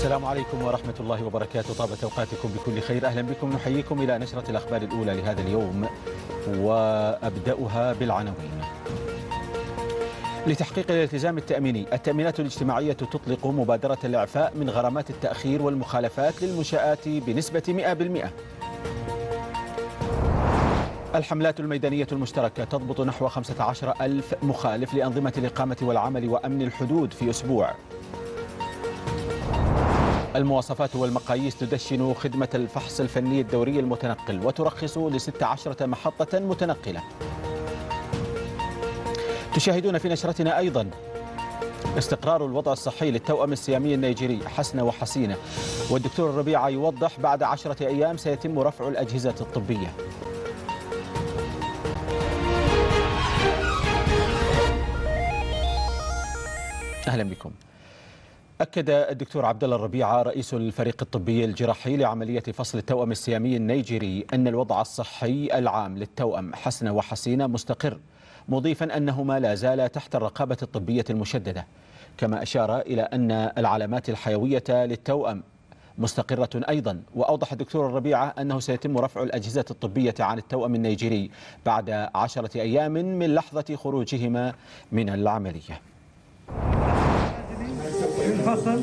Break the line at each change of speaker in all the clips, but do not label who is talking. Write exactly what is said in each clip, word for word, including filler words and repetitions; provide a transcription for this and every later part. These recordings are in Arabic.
السلام عليكم ورحمة الله وبركاته. طابت أوقاتكم بكل خير. أهلا بكم، نحييكم إلى نشرة الأخبار الأولى لهذا اليوم، وأبدأها بالعناوين. لتحقيق الالتزام التأميني، التأمينات الاجتماعية تطلق مبادرة الإعفاء من غرامات التأخير والمخالفات للمنشآت بنسبة مئة بالمئة. الحملات الميدانية المشتركة تضبط نحو خمسة عشر ألف مخالف لأنظمة الإقامة والعمل وأمن الحدود في أسبوع. المواصفات والمقاييس تدشن خدمة الفحص الفني الدوري المتنقل وترخص لست عشرة محطة متنقلة. تشاهدون في نشرتنا أيضا استقرار الوضع الصحي للتوأم السيامي النيجيري حسنة وحسينة، والدكتور الربيعة يوضح بعد عشرة أيام سيتم رفع الأجهزة الطبية. أهلا بكم. أكد الدكتور عبد الله الربيعة رئيس الفريق الطبي الجراحي لعملية فصل التوأم السيامي النيجيري أن الوضع الصحي العام للتوأم حسنة وحسينة مستقر، مضيفا أنهما لا زالا تحت الرقابة الطبية المشددة. كما أشار إلى أن العلامات الحيوية للتوأم مستقرة أيضا. وأوضح الدكتور الربيعة أنه سيتم رفع الأجهزة الطبية عن التوأم النيجيري بعد عشرة أيام من لحظة خروجهما من العملية.
الفصل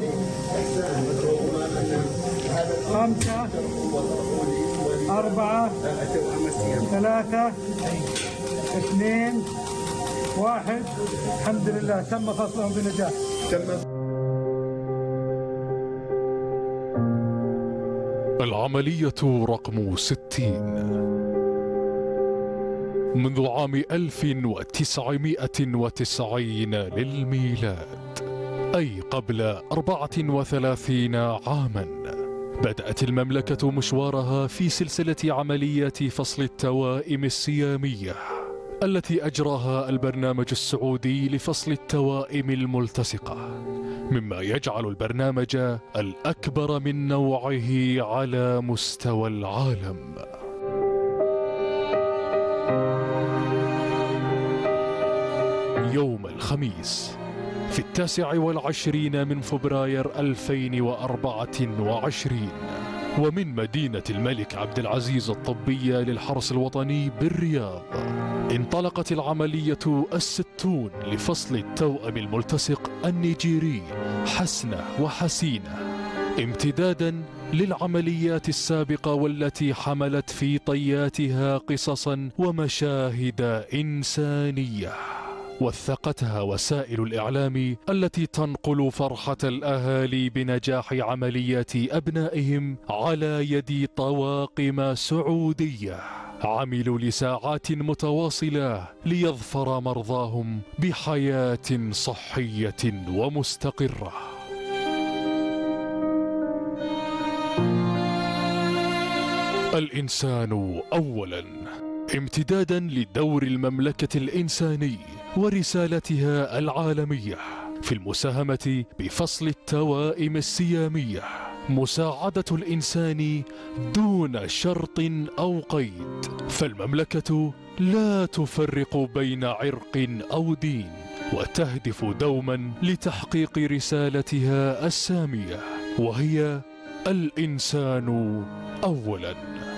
خمسة أربعة ثلاثة اثنين واحد. الحمد لله تم فصلهم بنجاح.
العملية رقم ستين منذ عام ألف وتسعمئة وتسعين للميلاد، أي قبل أربعة وثلاثين عاما، بدأت المملكة مشوارها في سلسلة عمليات فصل التوائم السيامية التي أجراها البرنامج السعودي لفصل التوائم الملتصقة، مما يجعل البرنامج الأكبر من نوعه على مستوى العالم. يوم الخميس في التاسع والعشرين من فبراير ألفين وأربعة وعشرين، ومن مدينة الملك عبد العزيز الطبية للحرس الوطني بالرياض، انطلقت العملية الستون لفصل التوأم الملتصق النيجيري حسنة وحسينة، امتدادا للعمليات السابقة والتي حملت في طياتها قصصا ومشاهد إنسانية وثقتها وسائل الإعلام التي تنقل فرحة الأهالي بنجاح عمليات أبنائهم على يد طواقم سعودية عملوا لساعات متواصلة ليظفر مرضاهم بحياة صحية ومستقرة. الإنسان أولاً، امتدادا لدور المملكة الإنساني ورسالتها العالمية في المساهمة بفصل التوائم السيامية، مساعدة الإنسان دون شرط أو قيد، فالمملكة لا تفرق بين عرق أو دين، وتهدف دوما لتحقيق رسالتها السامية، وهي الإنسان أولا.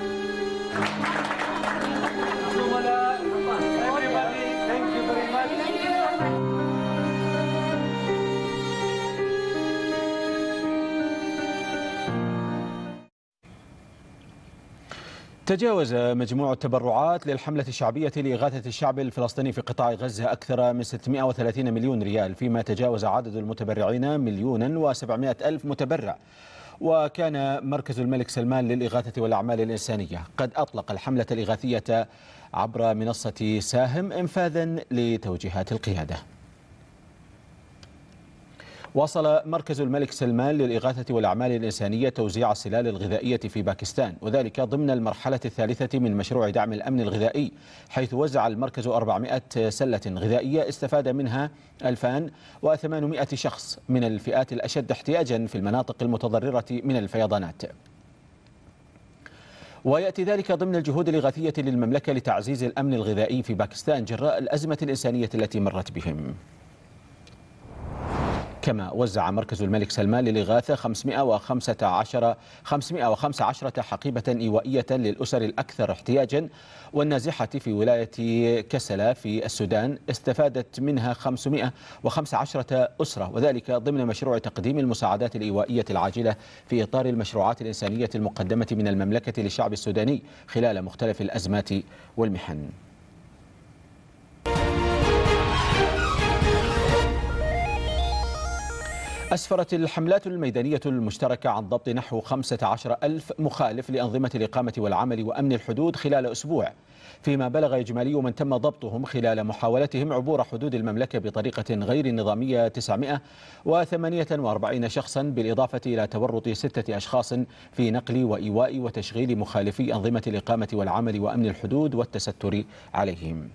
تجاوز مجموع التبرعات للحملة الشعبية لإغاثة الشعب الفلسطيني في قطاع غزة أكثر من ستمئة وثلاثين مليون ريال، فيما تجاوز عدد المتبرعين مليونا وسبعمئة ألف متبرع. وكان مركز الملك سلمان للإغاثة والأعمال الإنسانية قد أطلق الحملة الإغاثية عبر منصة ساهم إنفاذا لتوجيهات القيادة. واصل مركز الملك سلمان للإغاثة والأعمال الإنسانية توزيع السلال الغذائية في باكستان، وذلك ضمن المرحلة الثالثة من مشروع دعم الأمن الغذائي، حيث وزع المركز أربعمئة سلة غذائية استفاد منها ألفين وثمانمئة شخص من الفئات الأشد احتياجا في المناطق المتضررة من الفيضانات. ويأتي ذلك ضمن الجهود الإغاثية للمملكة لتعزيز الأمن الغذائي في باكستان جراء الأزمة الإنسانية التي مرت بهم. كما وزع مركز الملك سلمان للإغاثة خمسمائة وخمسة عشر حقيبة إيوائية للأسر الأكثر احتياجا والنازحة في ولاية كسلا في السودان. استفادت منها خمسمائة وخمسة عشر أسرة، وذلك ضمن مشروع تقديم المساعدات الإيوائية العاجلة في إطار المشروعات الإنسانية المقدمة من المملكة للشعب السوداني خلال مختلف الأزمات والمحن. أسفرت الحملات الميدانية المشتركة عن ضبط نحو خمسة عشر ألف مخالف لأنظمة الإقامة والعمل وأمن الحدود خلال أسبوع، فيما بلغ إجمالي من تم ضبطهم خلال محاولتهم عبور حدود المملكة بطريقة غير نظامية تسعمائة وثمانية وأربعين شخصا، بالإضافة إلى تورط ستة أشخاص في نقل وإيواء وتشغيل مخالفي أنظمة الإقامة والعمل وأمن الحدود والتستر عليهم.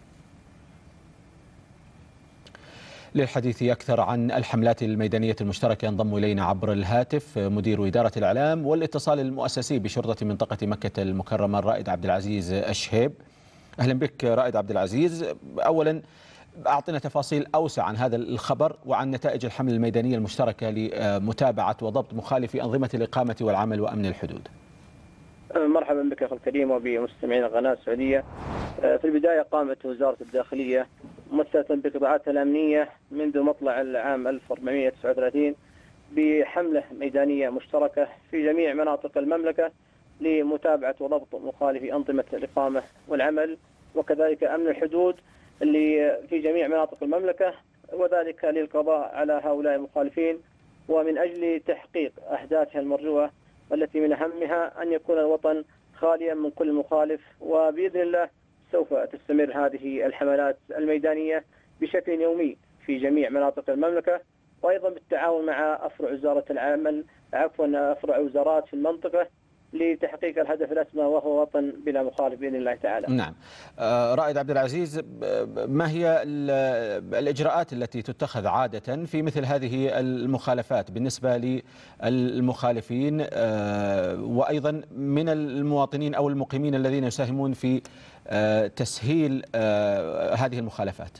للحديث أكثر عن الحملات الميدانية المشتركة ينضم إلينا عبر الهاتف مدير إدارة الإعلام والاتصال المؤسسي بشرطة منطقة مكة المكرمة الرائد عبد العزيز الشهيب. أهلا بك رائد عبد العزيز. أولا أعطنا تفاصيل أوسع عن هذا الخبر وعن نتائج الحملة الميدانية المشتركة لمتابعة وضبط مخالفي أنظمة الإقامة والعمل وأمن الحدود.
مرحبا بك أخي الكريم وبمستمعين القناة السعودية. في البداية قامت وزارة الداخلية ممثلة بقطاعاتها الأمنية منذ مطلع العام ألف وأربعمائة وتسعة وثلاثين بحملة ميدانية مشتركة في جميع مناطق المملكة لمتابعة وضبط مخالفي أنظمة الإقامة والعمل وكذلك أمن الحدود اللي في جميع مناطق المملكة، وذلك للقضاء على هؤلاء المخالفين ومن أجل تحقيق أهدافها المرجوة التي من أهمها أن يكون الوطن خاليا من كل مخالف. وبإذن الله سوف تستمر هذه الحملات الميدانية بشكل يومي في جميع مناطق المملكة، وأيضا بالتعاون مع أفرع وزارة العمل عفوا أفرع وزارات في المنطقة لتحقيق الهدف الأسمى وهو وطن بلا مخالف بإذن الله تعالى.
نعم. رائد عبد العزيز، ما هي الإجراءات التي تتخذ عادة في مثل هذه المخالفات بالنسبة للمخالفين وأيضا من المواطنين أو المقيمين الذين يساهمون في تسهيل هذه المخالفات؟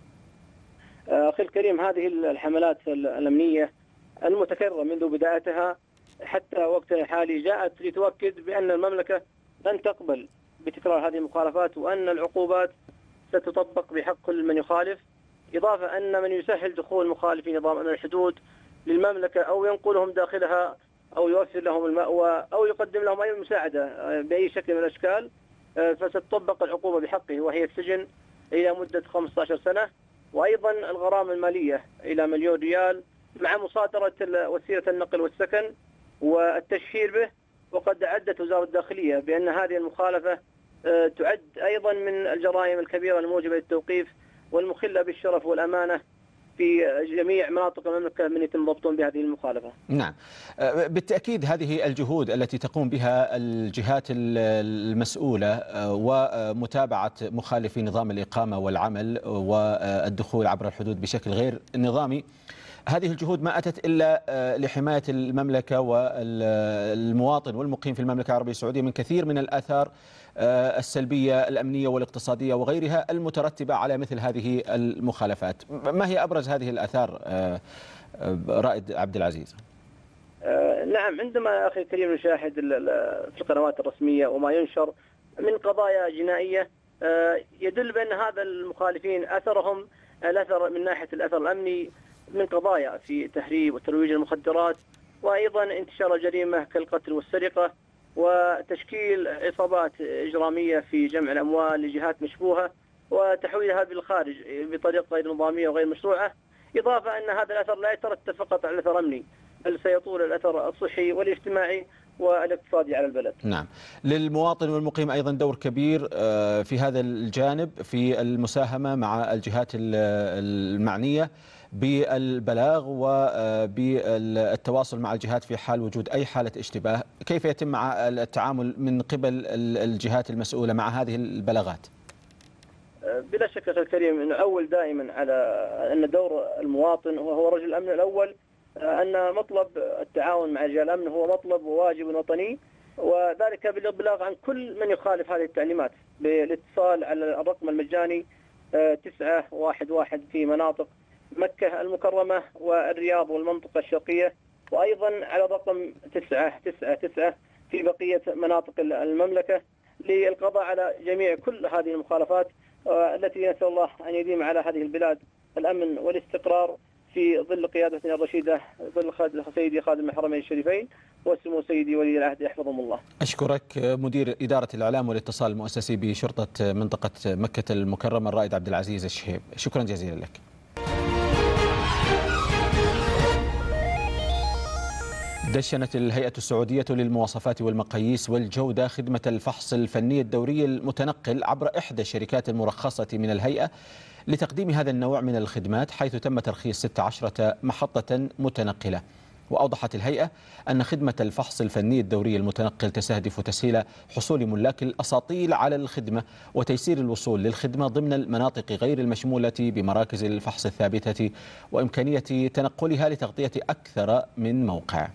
أخي الكريم، هذه الحملات الأمنية المتكررة منذ بدايتها حتى وقتنا الحالي جاءت لتؤكد بأن المملكة لن تقبل بتكرار هذه المخالفات وأن العقوبات ستطبق بحق كل من يخالف، إضافة أن من يسهل دخول مخالفي نظام أمن الحدود للمملكة أو ينقلهم داخلها أو يوفر لهم المأوى أو يقدم لهم أي مساعدة بأي شكل من الأشكال فستطبق العقوبة بحقه وهي السجن إلى مدة خمسة عشر سنة، وأيضا الغرامة المالية إلى مليون ريال مع مصادرة وسيلة النقل والسكن والتشهير به. وقد أعدت وزارة الداخلية بأن هذه المخالفة تعد أيضا من الجرائم الكبيرة الموجبة للتوقيف والمخلة بالشرف والأمانة في جميع مناطق المملكة من يتم ضبطهم بهذه المخالفة.
نعم، بالتأكيد هذه الجهود التي تقوم بها الجهات المسؤولة ومتابعة مخالفي نظام الإقامة والعمل والدخول عبر الحدود بشكل غير نظامي، هذه الجهود ما أتت إلا لحماية المملكة والمواطن والمقيم في المملكة العربية السعودية من كثير من الآثار السلبية الأمنية والاقتصادية وغيرها المترتبة على مثل هذه المخالفات. ما هي أبرز هذه الآثار رائد عبد العزيز؟
نعم، عندما أخي الكريم نشاهد في القنوات الرسمية وما ينشر من قضايا جنائية يدل بأن هذا المخالفين أثرهم الأثر من ناحية الأثر الأمني من قضايا في تهريب وترويج المخدرات وأيضا انتشار الجريمة كالقتل والسرقة وتشكيل عصابات إجرامية في جمع الأموال لجهات مشبوهة وتحويلها بالخارج بطريقة غير نظامية وغير مشروعة، إضافة أن هذا الأثر لا يترتب فقط على الأثر الأمني بل سيطول الأثر الصحي والاجتماعي والاقتصادي على البلد.
نعم، للمواطن والمقيم أيضا دور كبير في هذا الجانب في المساهمة مع الجهات المعنية بالبلاغ وبالتواصل مع الجهات في حال وجود أي حالة اشتباه. كيف يتم مع التعامل من قبل الجهات المسؤولة مع هذه البلاغات؟
بلا شك أخي الكريم نؤول دائما على أن دور المواطن وهو رجل الأمن الأول، أن مطلب التعاون مع رجال الأمن هو مطلب وواجب وطني، وذلك بالإبلاغ عن كل من يخالف هذه التعليمات بالاتصال على الرقم المجاني تسعة واحد واحد في مناطق مكة المكرمة والرياض والمنطقة الشرقية، وأيضا على رقم تسعة تسعة تسعة في بقية مناطق المملكة للقضاء على جميع كل هذه المخالفات التي نسأل الله أن يديم على هذه البلاد الأمن والاستقرار في ظل قيادتنا الرشيدة، ظل سيدي خادم الحرمين الشريفين وسمو سيدي ولي العهد يحفظهم الله.
أشكرك مدير إدارة الإعلام والاتصال المؤسسي بشرطة منطقة مكة المكرمة الرائد عبد العزيز الشهيب، شكرا جزيلا لك. دشنت الهيئة السعودية للمواصفات والمقاييس والجودة خدمة الفحص الفني الدوري المتنقل عبر إحدى الشركات المرخصة من الهيئة لتقديم هذا النوع من الخدمات، حيث تم ترخيص ستة عشرة محطة متنقلة. وأوضحت الهيئة أن خدمة الفحص الفني الدوري المتنقل تستهدف تسهيل حصول ملاك الأساطيل على الخدمة وتيسير الوصول للخدمة ضمن المناطق غير المشمولة بمراكز الفحص الثابتة، وإمكانية تنقلها لتغطية أكثر من موقع.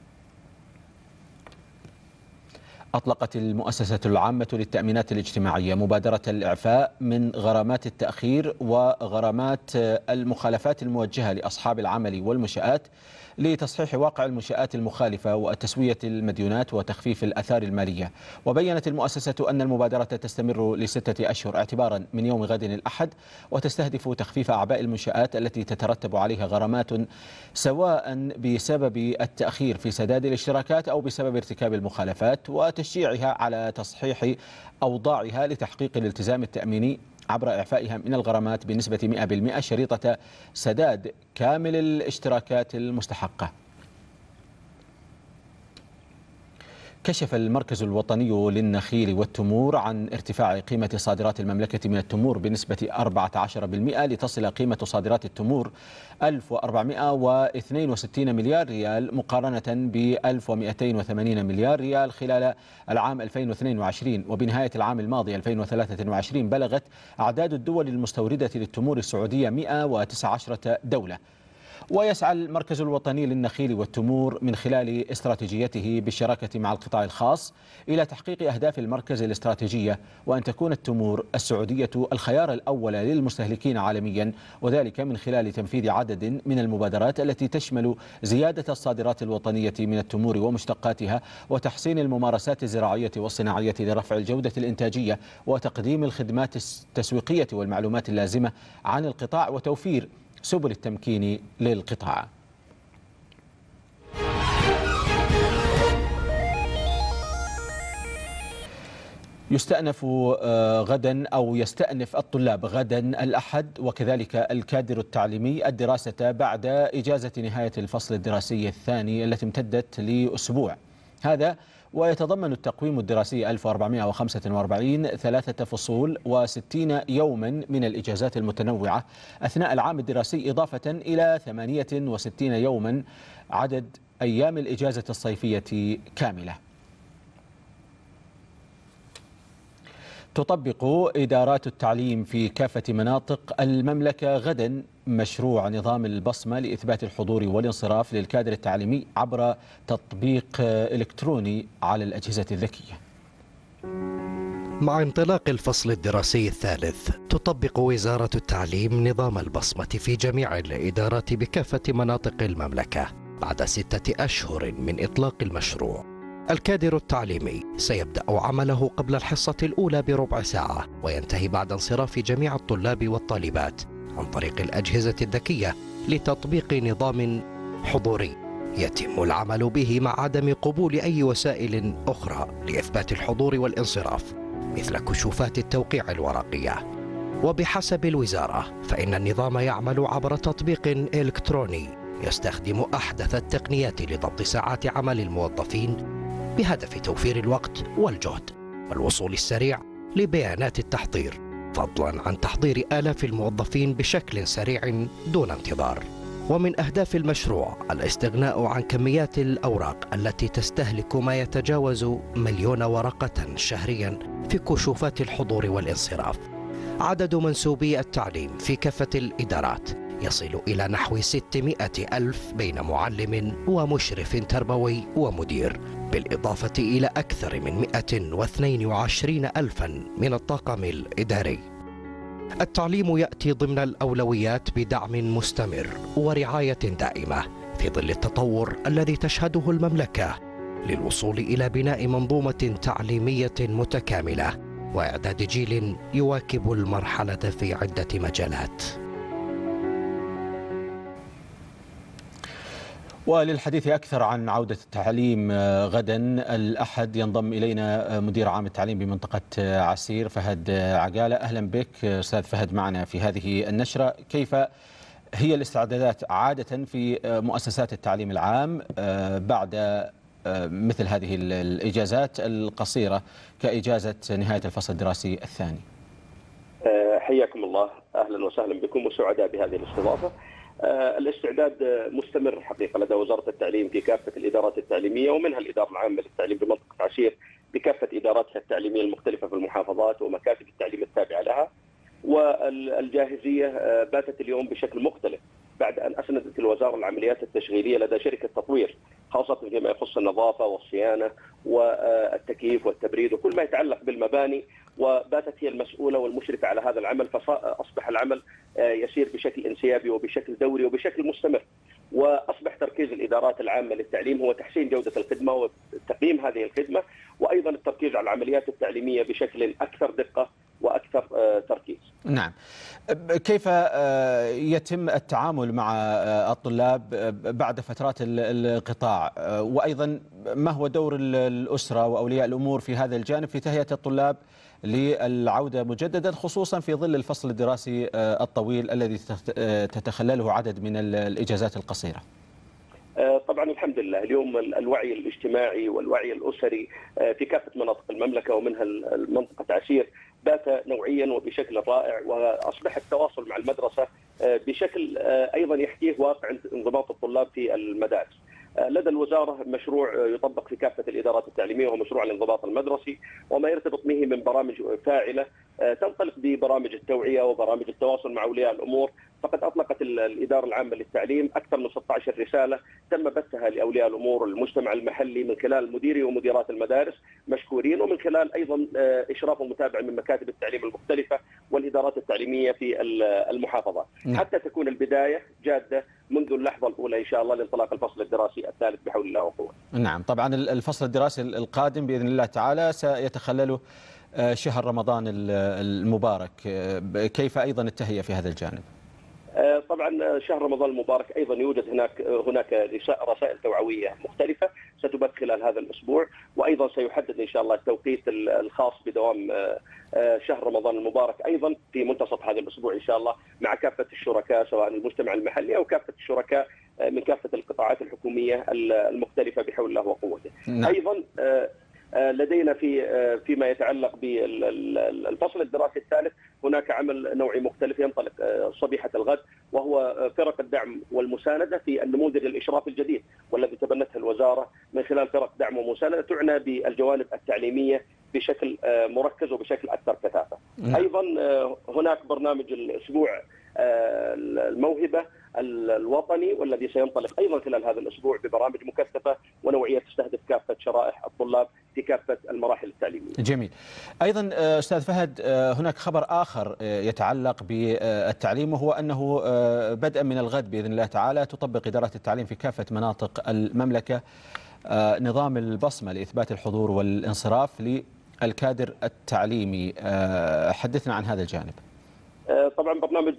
أطلقت المؤسسة العامة للتأمينات الاجتماعية مبادرة الإعفاء من غرامات التأخير وغرامات المخالفات الموجهة لأصحاب العمل والمنشآت لتصحيح واقع المنشآت المخالفة وتسوية المديونات وتخفيف الآثار المالية. وبينت المؤسسة أن المبادرة تستمر لستة أشهر اعتبارا من يوم غد الأحد، وتستهدف تخفيف أعباء المنشآت التي تترتب عليها غرامات سواء بسبب التأخير في سداد الاشتراكات أو بسبب ارتكاب المخالفات، وتشجيعها على تصحيح أوضاعها لتحقيق الالتزام التأميني عبر إعفائها من الغرامات بنسبة مئة بالمئة شريطة سداد كامل الاشتراكات المستحقة. كشف المركز الوطني للنخيل والتمور عن ارتفاع قيمة صادرات المملكة من التمور بنسبة أربعة عشر بالمئة لتصل قيمة صادرات التمور ألف وأربعمئة واثنين وستين مليار ريال مقارنة ب ألف ومئتين وثمانين مليار ريال خلال العام ألفين واثنين وعشرين. وبنهاية العام الماضي ألفين وثلاثة وعشرين بلغت أعداد الدول المستوردة للتمور السعودية مئة وتسعة عشر دولة. ويسعى المركز الوطني للنخيل والتمور من خلال استراتيجيته بالشراكة مع القطاع الخاص إلى تحقيق أهداف المركز الاستراتيجية، وأن تكون التمور السعودية الخيار الأول للمستهلكين عالميا، وذلك من خلال تنفيذ عدد من المبادرات التي تشمل زيادة الصادرات الوطنية من التمور ومشتقاتها، وتحسين الممارسات الزراعية والصناعية لرفع الجودة الإنتاجية، وتقديم الخدمات التسويقية والمعلومات اللازمة عن القطاع، وتوفير سبل التمكين للقطاع. يستأنف غدا أو يستأنف الطلاب غدا الأحد وكذلك الكادر التعليمي الدراسة بعد إجازة نهاية الفصل الدراسي الثاني التي امتدت لأسبوع. هذا ويتضمن التقويم الدراسي ألف وأربعمئة وخمسة وأربعين ثلاثة فصول وستين يوما من الإجازات المتنوعة أثناء العام الدراسي، إضافة إلى ثمانية وستين يوما عدد أيام الإجازة الصيفية كاملة. تطبق إدارات التعليم في كافة مناطق المملكة غدا مشروع نظام البصمة لإثبات الحضور والانصراف للكادر التعليمي عبر تطبيق إلكتروني على الأجهزة الذكية.
مع انطلاق الفصل الدراسي الثالث تطبق وزارة التعليم نظام البصمة في جميع الإدارات بكافة مناطق المملكة بعد ستة أشهر من إطلاق المشروع. الكادر التعليمي سيبدأ عمله قبل الحصة الأولى بربع ساعة، وينتهي بعد انصراف جميع الطلاب والطالبات عن طريق الأجهزة الذكية لتطبيق نظام حضوري يتم العمل به مع عدم قبول أي وسائل أخرى لإثبات الحضور والانصراف مثل كشوفات التوقيع الورقية. وبحسب الوزارة فإن النظام يعمل عبر تطبيق إلكتروني يستخدم أحدث التقنيات لضبط ساعات عمل الموظفين بهدف توفير الوقت والجهد والوصول السريع لبيانات التحضير، فضلا عن تحضير آلاف الموظفين بشكل سريع دون انتظار. ومن أهداف المشروع الاستغناء عن كميات الأوراق التي تستهلك ما يتجاوز مليون ورقة شهريا في كشوفات الحضور والانصراف. عدد منسوبي التعليم في كافة الإدارات يصل إلى نحو ستمئة ألف بين معلم ومشرف تربوي ومدير، بالإضافة إلى أكثر من مئة واثنين وعشرين ألفا من الطاقم الإداري. التعليم يأتي ضمن الأولويات بدعم مستمر ورعاية دائمة في ظل التطور الذي تشهده المملكة للوصول إلى بناء منظومة تعليمية متكاملة وإعداد جيل يواكب المرحلة في عدة مجالات.
وللحديث أكثر عن عودة التعليم غدا الأحد ينضم إلينا مدير عام التعليم بمنطقة عسير فهد عقالة. أهلا بك أستاذ فهد معنا في هذه النشرة. كيف هي الاستعدادات عادة في مؤسسات التعليم العام بعد مثل هذه الإجازات القصيرة كإجازة نهاية الفصل الدراسي الثاني؟
حياكم الله، أهلا وسهلا بكم وسعداء بهذه الاستضافة. الاستعداد مستمر حقيقة لدى وزارة التعليم في كافة الإدارات التعليمية ومنها الإدارة العامة للتعليم بمنطقة عسير بكافة إداراتها التعليمية المختلفة في المحافظات ومكاتب التعليم التابعة لها. والجاهزية باتت اليوم بشكل مختلف بعد أن أسندت الوزارة العمليات التشغيلية لدى شركة تطوير خاصة فيما يخص النظافة والصيانة والتكييف والتبريد وكل ما يتعلق بالمباني، وباتت هي المسؤولة والمشرفة على هذا العمل، فأصبح العمل يسير بشكل انسيابي وبشكل دوري وبشكل مستمر. وأصبح تركيز الإدارات العامة للتعليم هو تحسين جودة الخدمة وتقييم هذه الخدمة، وأيضا التركيز على العمليات التعليمية بشكل أكثر دقة وأكثر تركيز.
نعم. كيف يتم التعامل مع الطلاب بعد فترات الانقطاع، وأيضا ما هو دور الأسرة وأولياء الأمور في هذا الجانب في تهيئة الطلاب للعودة مجددا، خصوصا في ظل الفصل الدراسي الطويل الذي تتخلله عدد من الإجازات القصيرة؟
طبعا الحمد لله اليوم الوعي الاجتماعي والوعي الأسري في كافة مناطق المملكة ومنها منطقة عسير بات نوعيا وبشكل رائع، وأصبح التواصل مع المدرسة بشكل أيضا يحكيه واقع انضباط الطلاب في المدارس. لدى الوزارة مشروع يطبق في كافة الإدارات التعليمية وهو مشروع الانضباط المدرسي وما يرتبط به من برامج فاعلة تنطلق ببرامج التوعية وبرامج التواصل مع أولياء الأمور. فقد أطلقت الإدارة العامة للتعليم أكثر من ستة عشر رسالة تم بثها لأولياء الأمور والمجتمع المحلي من خلال مديري ومديرات المدارس مشكورين، ومن خلال أيضا إشراف ومتابعة من مكاتب التعليم المختلفة والإدارات التعليمية في المحافظات حتى تكون البداية جادة منذ اللحظة الأولى إن شاء الله لانطلاق الفصل الدراسي الثالث بحول الله وقوته.
نعم، طبعا الفصل الدراسي القادم بإذن الله تعالى سيتخلله شهر رمضان المبارك، كيف أيضا التهيئة في هذا الجانب؟
طبعا شهر رمضان المبارك ايضا يوجد هناك هناك رسائل توعويه مختلفه ستبث خلال هذا الاسبوع، وايضا سيحدد ان شاء الله التوقيت الخاص بدوام شهر رمضان المبارك ايضا في منتصف هذا الاسبوع ان شاء الله مع كافه الشركاء سواء المجتمع المحلي او كافه الشركاء من كافه القطاعات الحكوميه المختلفه بحول الله وقوته. نعم. ايضا لدينا في فيما يتعلق بالفصل الدراسي الثالث هناك عمل نوعي مختلف ينطلق صبيحة الغد، وهو فرق الدعم والمساندة في النموذج الإشراف الجديد والذي تبنته الوزارة من خلال فرق دعم ومساندة تعنى بالجوانب التعليمية بشكل مركز وبشكل أكثر كثافة. أيضا هناك برنامج الأسبوع الموهبة الوطني والذي سينطلق أيضا خلال هذا الأسبوع ببرامج مكثفة ونوعية تستهدف كافة شرائح الطلاب في كافة المراحل التعليمية.
جميل. أيضا أستاذ فهد هناك خبر آخر يتعلق بالتعليم، وهو أنه بدءا من الغد بإذن الله تعالى تطبق إدارة التعليم في كافة مناطق المملكة نظام البصمة لإثبات الحضور والانصراف للكادر التعليمي. حدثنا عن هذا الجانب.
طبعا برنامج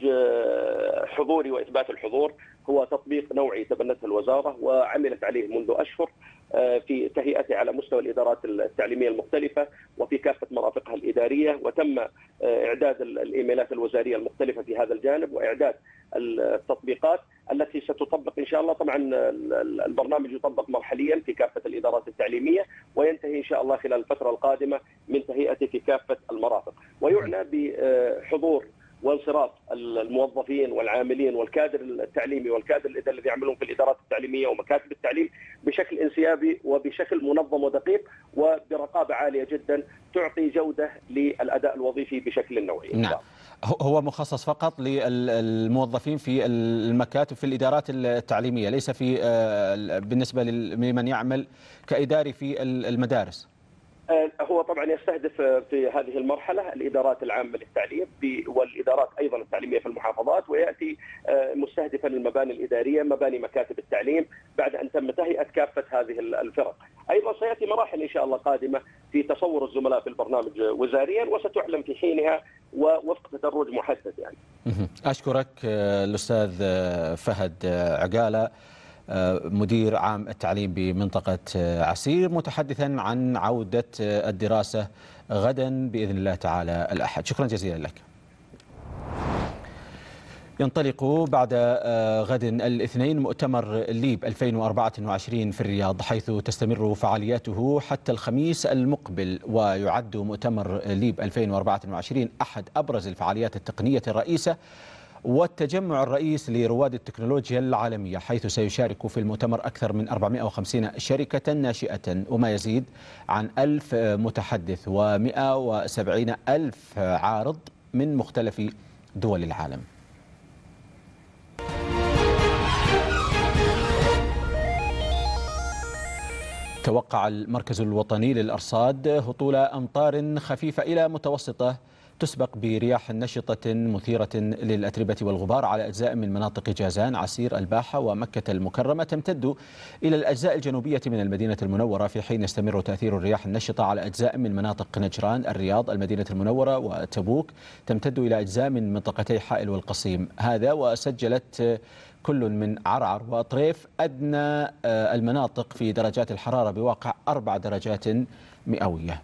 حضوري وإثبات الحضور هو تطبيق نوعي تبنته الوزارة وعملت عليه منذ أشهر في تهيئته على مستوى الإدارات التعليمية المختلفة وفي كافة مرافقها الإدارية، وتم إعداد الإيميلات الوزارية المختلفة في هذا الجانب وإعداد التطبيقات التي ستطبق إن شاء الله. طبعا البرنامج يطبق مرحليا في كافة الإدارات التعليمية وينتهي إن شاء الله خلال الفترة القادمة من تهيئته في كافة المرافق، ويعنى بحضور وانصراف الموظفين والعاملين والكادر التعليمي والكادر الذي يعملون في الإدارات التعليمية ومكاتب التعليم بشكل انسيابي وبشكل منظم ودقيق وبرقابة عالية جدا تعطي جودة للأداء الوظيفي بشكل نوعي.
نعم. هو مخصص فقط للموظفين في المكاتب في الإدارات التعليمية، ليس في بالنسبة لمن يعمل كإداري في المدارس؟
هو طبعا يستهدف في هذه المرحله الادارات العامه للتعليم والادارات ايضا التعليميه في المحافظات، وياتي مستهدفا المباني الاداريه، مباني مكاتب التعليم بعد ان تم تهيئه كافه هذه الفرق. ايضا سياتي مراحل ان شاء الله قادمه في تصور الزملاء في البرنامج وزاريا، وستعلن في حينها ووفق تدرج محدد يعني.
اشكرك الاستاذ فهد عقاله مدير عام التعليم بمنطقة عسير، متحدثا عن عودة الدراسة غدا بإذن الله تعالى الأحد. شكرا جزيلا لك. ينطلق بعد غد الاثنين مؤتمر ليب ألفين وأربعة وعشرين في الرياض، حيث تستمر فعالياته حتى الخميس المقبل، ويعد مؤتمر ليب ألفين وأربعة وعشرين أحد أبرز الفعاليات التقنية الرئيسة والتجمع الرئيس لرواد التكنولوجيا العالمية، حيث سيشارك في المؤتمر أكثر من أربعمائة وخمسين شركة ناشئة وما يزيد عن ألف متحدث ومئة وسبعين ألف عارض من مختلف دول العالم. توقع المركز الوطني للأرصاد هطول أمطار خفيفة إلى متوسطة تسبق برياح نشطة مثيرة للأتربة والغبار على أجزاء من مناطق جازان، عسير، الباحة ومكة المكرمة، تمتد إلى الأجزاء الجنوبية من المدينة المنورة، في حين يستمر تأثير الرياح النشطة على أجزاء من مناطق نجران، الرياض، المدينة المنورة وتبوك، تمتد إلى أجزاء من منطقتي حائل والقصيم. هذا وسجلت كل من عرعر وطريف أدنى المناطق في درجات الحرارة بواقع أربع درجات مئوية.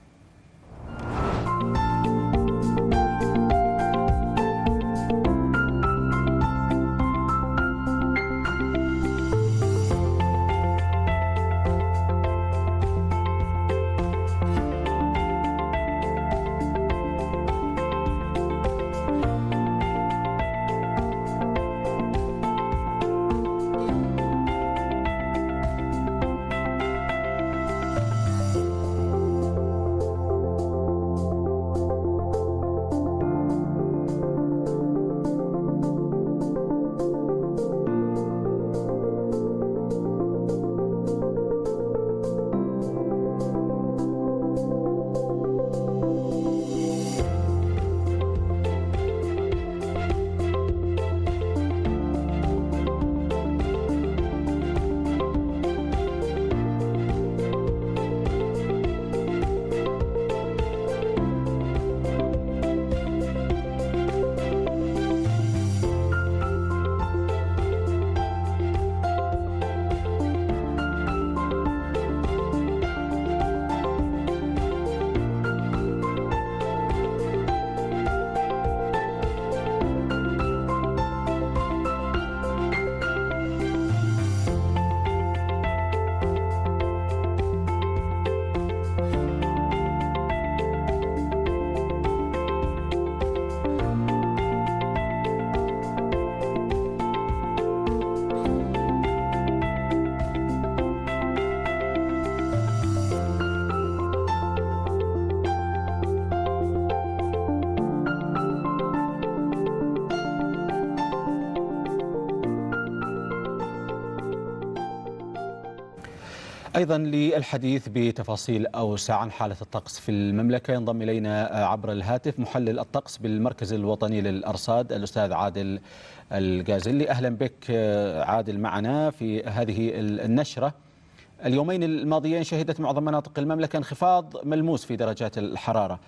أيضا للحديث بتفاصيل أوسع عن حالة الطقس في المملكة ينضم إلينا عبر الهاتف محلل الطقس بالمركز الوطني للأرصاد الأستاذ عادل الجازلي. أهلا بك عادل معنا في هذه النشرة. اليومين الماضيين شهدت معظم مناطق المملكة انخفاض ملموس في درجات الحرارة،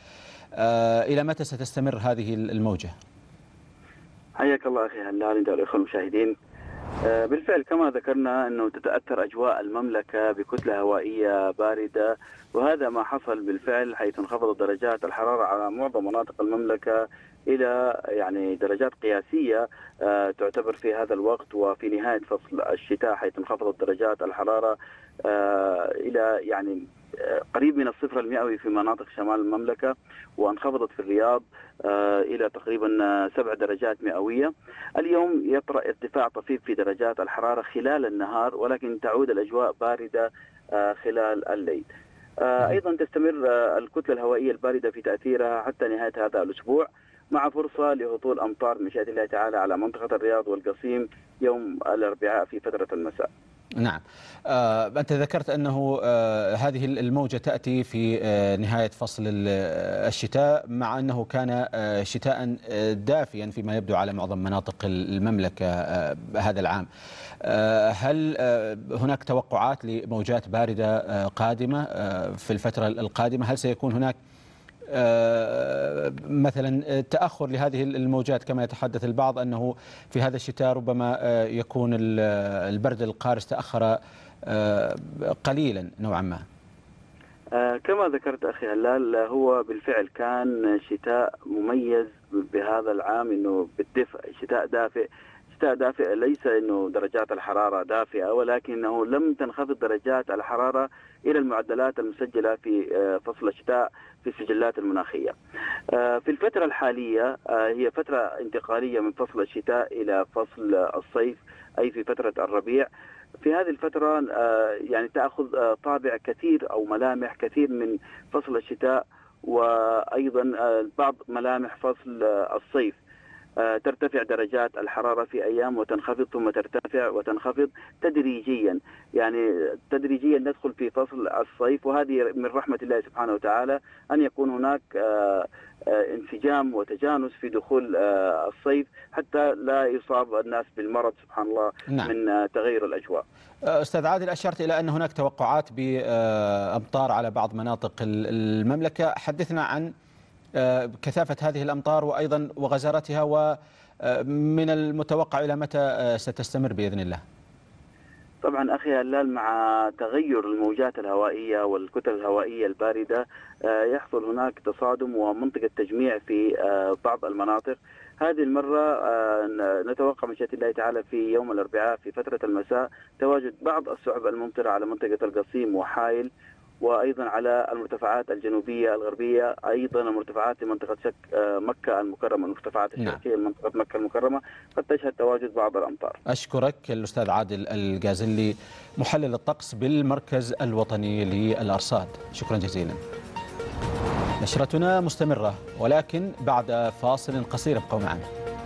إلى متى ستستمر هذه الموجة؟
حياك الله أخي هلال أنت والأخوة المشاهدين. بالفعل كما ذكرنا أنه تتأثر أجواء المملكة بكتلة هوائية باردة، وهذا ما حصل بالفعل، حيث انخفضت درجات الحرارة على معظم مناطق المملكة إلى يعني درجات قياسية تعتبر في هذا الوقت وفي نهاية فصل الشتاء، حيث انخفضت درجات الحرارة إلى يعني قريب من الصفر المئوي في مناطق شمال المملكة، وانخفضت في الرياض إلى تقريبا سبع درجات مئوية. اليوم يطرأ ارتفاع طفيف في درجات الحرارة خلال النهار، ولكن تعود الأجواء باردة خلال الليل. أيضا تستمر الكتلة الهوائية الباردة في تأثيرها حتى نهاية هذا الأسبوع، مع فرصة لهطول أمطار بمشيئة الله تعالى على منطقة الرياض والقصيم يوم الأربعاء في فترة المساء.
نعم. آه، أنت ذكرت أنه آه، هذه الموجة تأتي في آه، نهاية فصل الشتاء، مع أنه كان آه، شتاء آه، دافيا فيما يبدو على معظم مناطق المملكة آه، هذا العام. آه، هل آه، هناك توقعات لموجات باردة آه، قادمة آه، في الفترة القادمة؟ هل سيكون هناك مثلا تأخر لهذه الموجات كما يتحدث البعض أنه في هذا الشتاء ربما يكون البرد القارس تأخر قليلا نوعا ما؟
كما ذكرت أخي هلال، هو بالفعل كان شتاء مميز بهذا العام، إنه بالدفء، شتاء دافئ. شتاء دافئ ليس إنه درجات الحرارة دافئة، ولكنه لم تنخفض درجات الحرارة إلى المعدلات المسجلة في فصل الشتاء في السجلات المناخية. في الفترة الحالية هي فترة انتقالية من فصل الشتاء إلى فصل الصيف، أي في فترة الربيع. في هذه الفترة يعني تأخذ طابع كثير أو ملامح كثير من فصل الشتاء، وأيضا بعض ملامح فصل الصيف. ترتفع درجات الحرارة في أيام وتنخفض، ثم ترتفع وتنخفض تدريجيا، يعني تدريجيا ندخل في فصل الصيف. وهذه من رحمة الله سبحانه وتعالى أن يكون هناك انسجام وتجانس في دخول الصيف حتى لا يصاب الناس بالمرض سبحان الله. نعم. من تغير الأجواء.
أستاذ عادل، أشرت إلى أن هناك توقعات بأمطار على بعض مناطق المملكة، حدثنا عن كثافة هذه الأمطار وأيضا وغزارتها، ومن المتوقع إلى متى ستستمر بإذن الله؟
طبعا أخي هلال، مع تغير الموجات الهوائية والكتل الهوائية الباردة يحصل هناك تصادم ومنطقة تجميع في بعض المناطق. هذه المرة نتوقع من مشيئة الله تعالى في يوم الأربعاء في فترة المساء تواجد بعض السحب الممطرة على منطقة القصيم وحائل، وأيضا على المرتفعات الجنوبية الغربية، أيضا المرتفعات في منطقة شك مكة المكرمة، المرتفعات الشرقية لمنطقة مكة المكرمة قد تشهد تواجد بعض الأمطار.
أشكرك الأستاذ عادل الجازلي، محلل الطقس بالمركز الوطني للأرصاد، شكرا جزيلا. نشرتنا مستمرة ولكن بعد فاصل قصير، ابقوا معنا.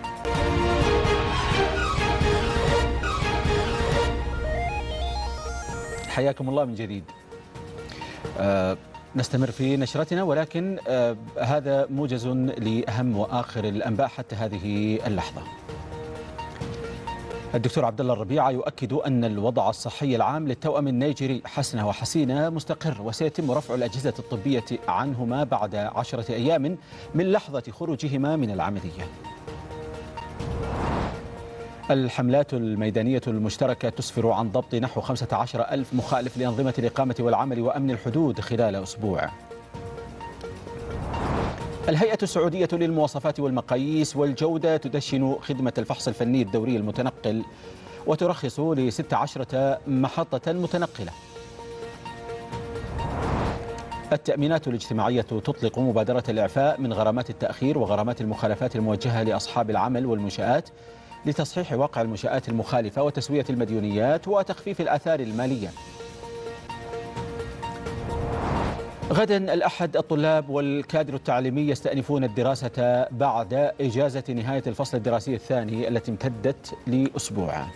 حياكم الله من جديد. آه نستمر في نشرتنا، ولكن آه هذا موجز لأهم وآخر الأنباء حتى هذه اللحظة. الدكتور عبد الله الربيعة يؤكد أن الوضع الصحي العام للتوأم النيجيري حسنة وحسينة مستقر، وسيتم رفع الأجهزة الطبية عنهما بعد عشرة أيام من لحظة خروجهما من العملية. الحملات الميدانية المشتركة تسفر عن ضبط نحو خمسة عشر ألف مخالف لأنظمة الإقامة والعمل وأمن الحدود خلال أسبوع. الهيئة السعودية للمواصفات والمقاييس والجودة تدشن خدمة الفحص الفني الدوري المتنقل وترخص لست عشرة محطة متنقلة. التأمينات الاجتماعية تطلق مبادرة الإعفاء من غرامات التأخير وغرامات المخالفات الموجهة لأصحاب العمل والمنشآت لتصحيح واقع المنشآت المخالفة وتسوية المديونيات وتخفيف الآثار المالية. غدا الأحد الطلاب والكادر التعليمي يستأنفون الدراسة بعد إجازة نهاية الفصل الدراسي الثاني التي امتدت لأسبوع.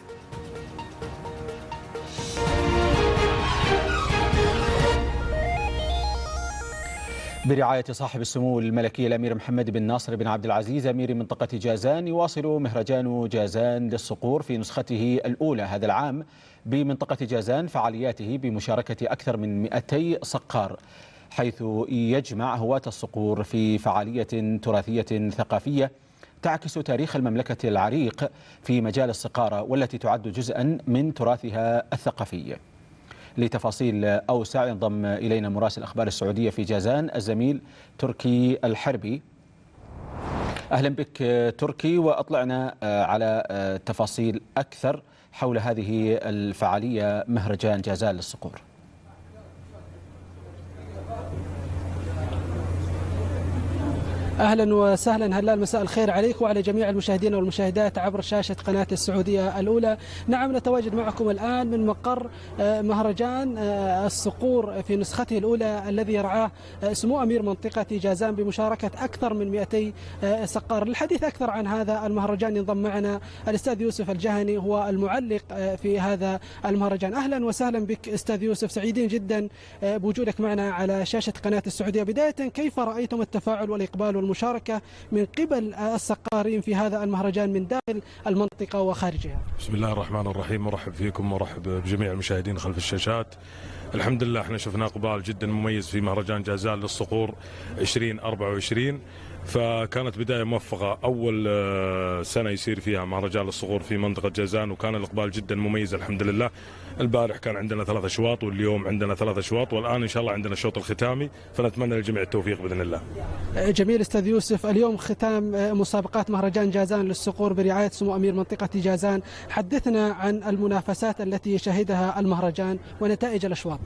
برعاية صاحب السمو الملكي الأمير محمد بن ناصر بن عبد العزيز أمير منطقة جازان، يواصل مهرجان جازان للصقور في نسخته الأولى هذا العام بمنطقة جازان فعالياته بمشاركة أكثر من مئتي صقار، حيث يجمع هواة الصقور في فعالية تراثية ثقافية تعكس تاريخ المملكة العريق في مجال الصقارة والتي تعد جزءا من تراثها الثقافي. لتفاصيل أوسع ينضم إلينا مراسل أخبار السعودية في جازان الزميل تركي الحربي. أهلا بك تركي، وأطلعنا على تفاصيل أكثر حول هذه الفعالية مهرجان جازان للصقور.
أهلا وسهلا هلال، مساء الخير عليك وعلى جميع المشاهدين والمشاهدات عبر شاشة قناة السعودية الأولى. نعم، نتواجد معكم الآن من مقر مهرجان الصقور في نسخته الأولى الذي يرعاه سمو أمير منطقة جازان بمشاركة أكثر من مئتي صقار. للحديث أكثر عن هذا المهرجان ينضم معنا الأستاذ يوسف الجهني، هو المعلق في هذا المهرجان. أهلا وسهلا بك أستاذ يوسف، سعيدين جدا بوجودك معنا على شاشة قناة السعودية. بداية، كيف رأيتم التفاعل والإقبال والمشاركة من قبل الصقارين في هذا المهرجان من داخل المنطقة وخارجها؟
بسم الله الرحمن الرحيم، مرحب فيكم ومرحب بجميع المشاهدين خلف الشاشات. الحمد لله احنا شفنا اقبال جدا مميز في مهرجان جازان للصقور ألفين وأربعة وعشرين، فكانت بداية موفقة. أول سنة يصير فيها مهرجان للصقور في منطقة جازان، وكان الإقبال جدا مميز الحمد لله. البارح كان عندنا ثلاث أشواط واليوم عندنا ثلاث أشواط، والآن إن شاء الله عندنا الشوط الختامي، فنتمنى للجميع التوفيق بإذن الله.
جميل أستاذ يوسف، اليوم ختام مسابقات مهرجان جازان للصقور برعاية سمو أمير منطقة جازان. حدثنا عن المنافسات التي شهدها المهرجان ونتائج الأشواط.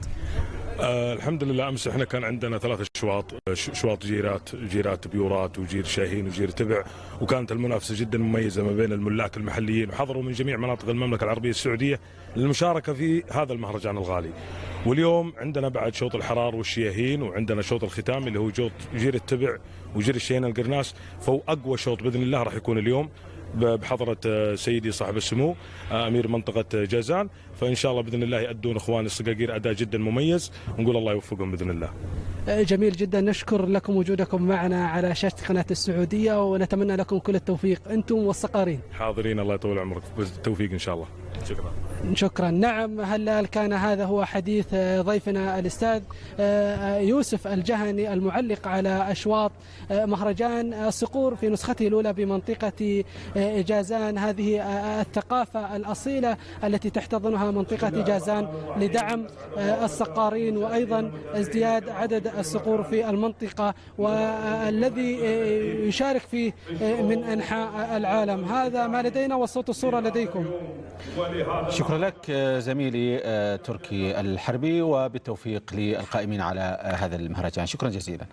آه الحمد لله، امس احنا كان عندنا ثلاث اشواط، شواط جيرات، جيرات بيورات وجير شاهين وجير تبع، وكانت المنافسه جدا مميزه ما بين الملاك المحليين، وحضروا من جميع مناطق المملكه العربيه السعوديه للمشاركه في هذا المهرجان الغالي. واليوم عندنا بعد شوط الحرار والشياهين، وعندنا شوط الختام اللي هو جوط جير التبع وجير الشاهين القرناس، فهو اقوى شوط باذن الله راح يكون اليوم بحضرة سيدي صاحب السمو أمير منطقة جازان، فإن شاء الله بإذن الله يؤدون إخوان الصقاقير أداء جدا مميز، ونقول الله يوفقهم بإذن الله.
جميل جدا، نشكر لكم وجودكم معنا على شاشة قناة السعودية، ونتمنى لكم كل التوفيق أنتم والصقارين.
حاضرين، الله يطول عمرك، بالتوفيق إن شاء الله. شكرا.
شكرا. نعم هلال، كان هذا هو حديث ضيفنا الأستاذ يوسف الجهني المعلق على أشواط مهرجان الصقور في نسخته الأولى بمنطقة جازان. هذه الثقافة الأصيلة التي تحتضنها منطقة جازان لدعم الصقارين وأيضا ازدياد عدد الصقور في المنطقة، والذي يشارك فيه من أنحاء العالم. هذا ما لدينا، والصوت الصورة لديكم.
شكرا لك زميلي تركي الحربي، وبالتوفيق للقائمين على هذا المهرجان. شكرا جزيلا.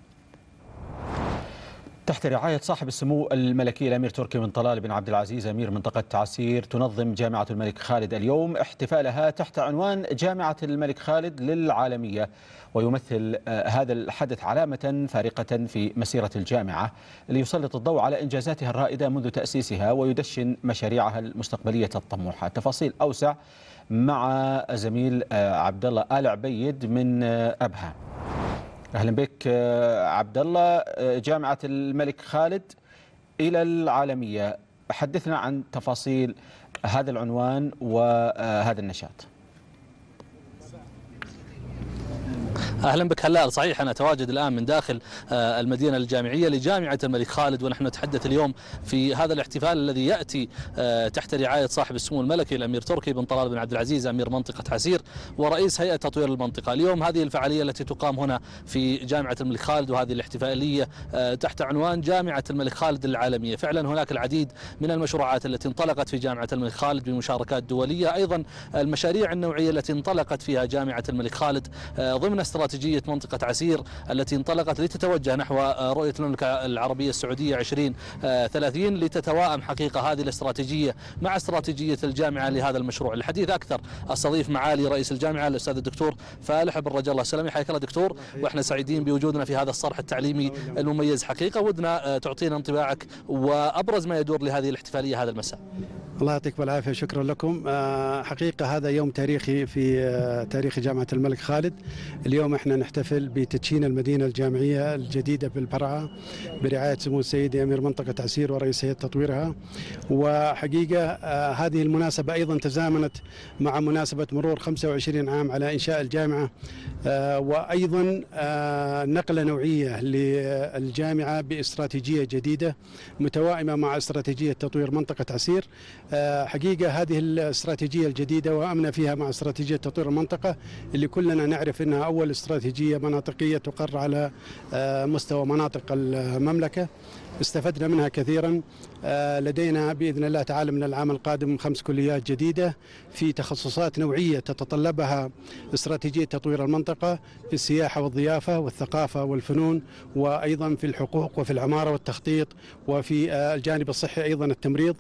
تحت رعاية صاحب السمو الملكي الأمير تركي بن طلال بن عبد العزيز أمير منطقة عسير، تنظم جامعة الملك خالد اليوم احتفالها تحت عنوان جامعة الملك خالد للعالمية، ويمثل هذا الحدث علامة فارقة في مسيرة الجامعة ليسلط الضوء على إنجازاتها الرائدة منذ تأسيسها ويدشن مشاريعها المستقبلية الطموحة. تفاصيل أوسع مع زميل عبد الله آل عبيد من أبها. أهلا بك عبد الله. جامعة الملك خالد إلى العالمية، حدثنا عن تفاصيل هذا العنوان وهذا النشاط.
أهلا بك هلال. صحيح، أنا أتواجد الآن من داخل المدينة الجامعية لجامعة الملك خالد، ونحن نتحدث اليوم في هذا الاحتفال الذي يأتي تحت رعاية صاحب السمو الملكي الأمير تركي بن طلال بن عبد العزيز أمير منطقة عسير ورئيس هيئة تطوير المنطقة. اليوم هذه الفعالية التي تقام هنا في جامعة الملك خالد، وهذه الاحتفالية تحت عنوان جامعة الملك خالد العالمية. فعلا هناك العديد من المشروعات التي انطلقت في جامعة الملك خالد بمشاركات دولية، أيضا المشاريع النوعية التي انطلقت فيها جامعة الملك خالد ضمن استراتيجية منطقة عسير التي انطلقت لتتوجه نحو رؤية المملكة العربية السعودية عشرين ثلاثين، لتتوائم حقيقة هذه الاستراتيجية مع استراتيجية الجامعة لهذا المشروع. الحديث أكثر استضيف معالي رئيس الجامعة الأستاذ الدكتور فالح بن رجاء الله السلامي. حياك الله دكتور، واحنا سعيدين بوجودنا في هذا الصرح التعليمي المميز. حقيقة ودنا تعطينا انطباعك وأبرز ما يدور لهذه الاحتفالية هذا المساء.
الله يعطيكم العافية، شكرا لكم. حقيقة هذا يوم تاريخي في تاريخ جامعة الملك خالد. اليوم احنا نحتفل بتدشين المدينة الجامعية الجديدة بالبرعة برعاية سمو سيدي أمير منطقة عسير ورئيس هيئة تطويرها. وحقيقة هذه المناسبة أيضا تزامنت مع مناسبة مرور خمسة وعشرين عام على إنشاء الجامعة، وأيضا نقلة نوعية للجامعة باستراتيجية جديدة متوائمة مع استراتيجية تطوير منطقة عسير. حقيقة هذه الاستراتيجية الجديدة وأمنا فيها مع استراتيجية تطوير المنطقة اللي كلنا نعرف أنها أول استراتيجية مناطقية تقر على مستوى مناطق المملكة. استفدنا منها كثيرا. لدينا بإذن الله تعالى من العام القادم خمس كليات جديدة في تخصصات نوعية تتطلبها استراتيجية تطوير المنطقة في السياحة والضيافة والثقافة والفنون، وأيضا في الحقوق وفي العمارة والتخطيط، وفي الجانب الصحي أيضا التمريض.